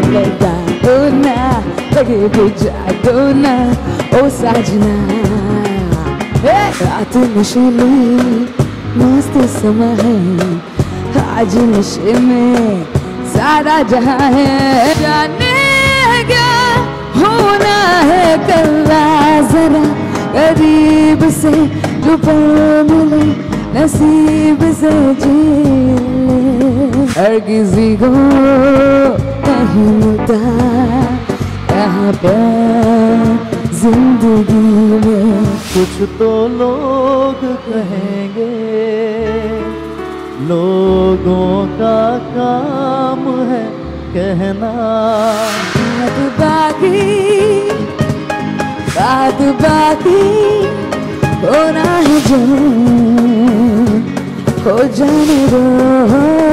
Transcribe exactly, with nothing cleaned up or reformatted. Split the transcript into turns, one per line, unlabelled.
लगाओ ना, लगे भी जागो ना ओ साजना। रात नशीली मस्त समा है, आज नशे में सारा जहां है। जाने क्या होना है कल, जरा करीब से जो पल मिले नसीब से जी ले। हर किसी को नहीं मिलता यहाँ पर जिंदगी में।
कुछ तो लोग कहेंगे, लोगों का काम है कहना।
बात बाकी बात बाकी होना है जो हो जाने दो।